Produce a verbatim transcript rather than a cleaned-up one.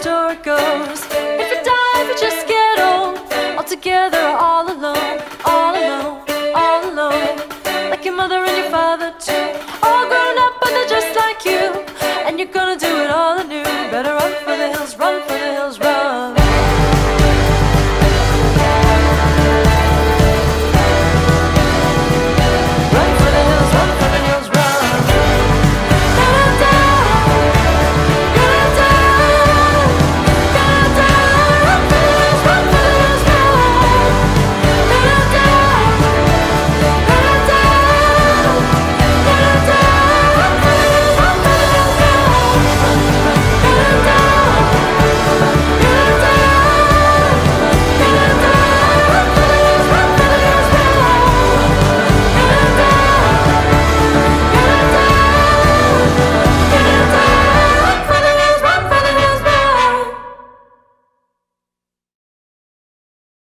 story goes. If you die, if you just get old, altogether